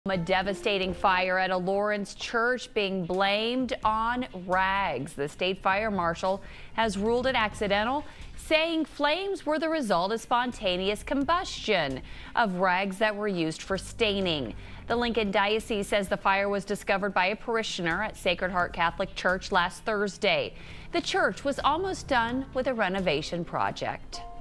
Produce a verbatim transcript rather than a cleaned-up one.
A devastating fire at a Lawrence church being blamed on rags. The state fire marshal has ruled it accidental, saying flames were the result of spontaneous combustion of rags that were used for staining. The Lincoln Diocese says the fire was discovered by a parishioner at Sacred Heart Catholic Church last Thursday. The church was almost done with a renovation project.